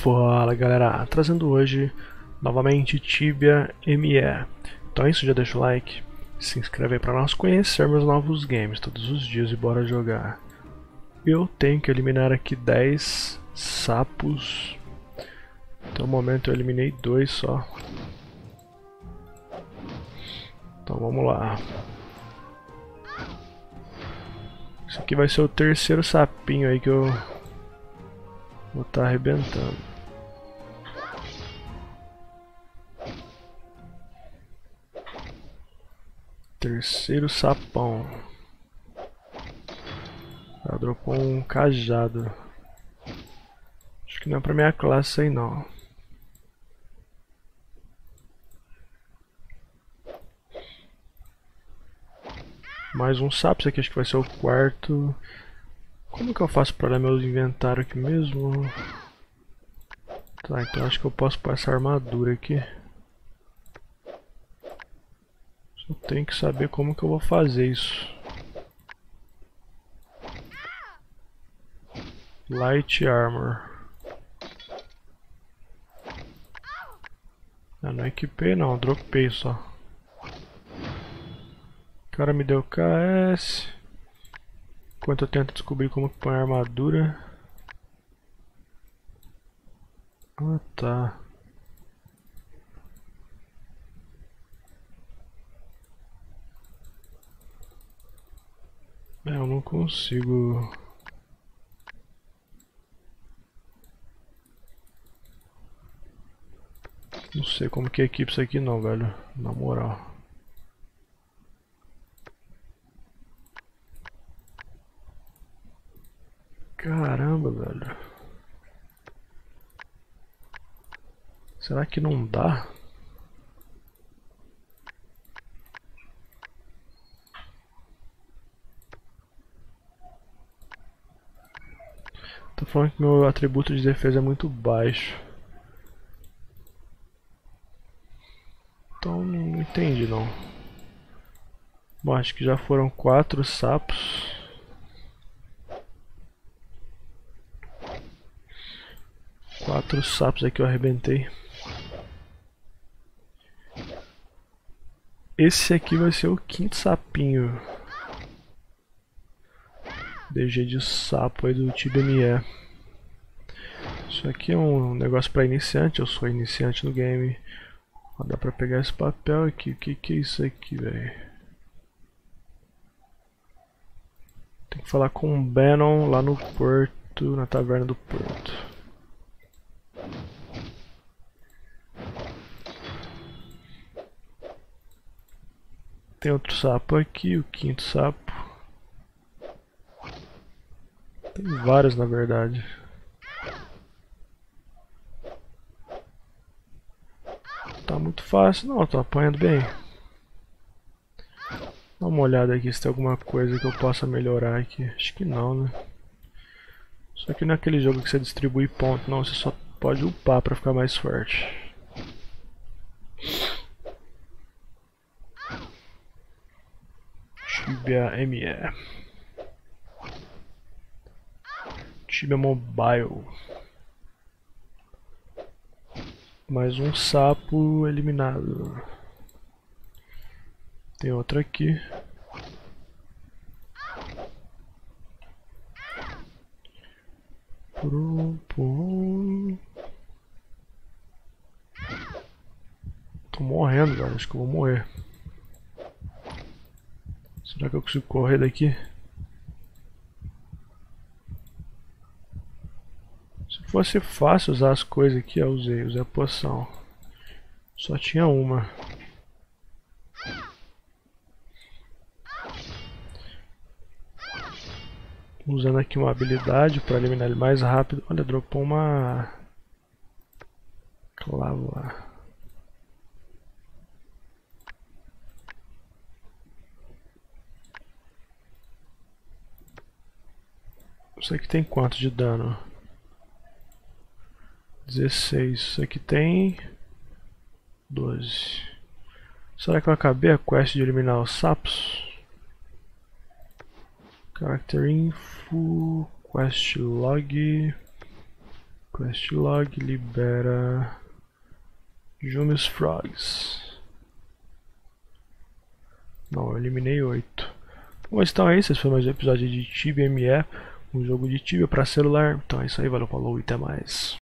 Fala galera, trazendo hoje novamente Tibia ME. Então é isso, já deixa o like, se inscreve aí para nós conhecermos novos games todos os dias e bora jogar. Eu tenho que eliminar aqui 10 sapos. Até o momento eu eliminei 2 só. Então vamos lá. Esse aqui vai ser o terceiro sapinho aí que eu vou estar arrebentando. Terceiro sapão. Ela dropou um cajado. Acho que não é pra minha classe aí não. Mais um sapo, esse aqui acho que vai ser o quarto. Como que eu faço para olhar meu inventário aqui mesmo? Tá, então acho que eu posso pôr essa armadura aqui. Só tenho que saber como que eu vou fazer isso. Light Armor. Ah, não equipei não, dropei só. O cara me deu KS. Enquanto eu tento descobrir como que põe a armadura. Ah tá. Eu não consigo. Não sei como que equipa isso aqui não, velho. Na moral. Caramba, velho. Será que não dá? Tô falando que meu atributo de defesa é muito baixo. Então não entendi não. Bom, acho que já foram 4 sapos. Quatro sapos aqui eu arrebentei. Esse aqui vai ser o quinto sapinho. DG de sapo aí do Tibia ME. Isso aqui é um negócio para iniciante, eu sou iniciante no game. Ó, dá pra pegar esse papel aqui. O que é isso aqui, velho? Tem que falar com o Bannon lá no porto, na taverna do porto. Tem outro sapo aqui, o quinto sapo. Tem vários na verdade. Tá muito fácil, não, tô apanhando bem. Dá uma olhada aqui se tem alguma coisa que eu possa melhorar aqui. Acho que não, né? Só que não é aquele jogo que você distribui ponto, não, você só pode upar pra ficar mais forte. Tibia ME. Tibia Mobile. Mais um sapo eliminado. Tem outro aqui. Tô morrendo, velho. Acho que eu vou morrer. Será que eu consigo correr daqui? Se fosse fácil usar as coisas aqui, eu usei a poção. Só tinha uma. Usando aqui uma habilidade para eliminar ele mais rápido. Olha, dropou uma clava. Isso aqui tem quanto de dano? 16. Isso aqui tem 12. Será que eu acabei a quest de eliminar os sapos? Character Info, Quest Log. Quest log libera Jumius Frogs. Não, eu eliminei 8. Bom, então é isso, esse foi mais um episódio de Tibia ME, um jogo de Tibia para celular. Então é isso aí, valeu, falou e até mais.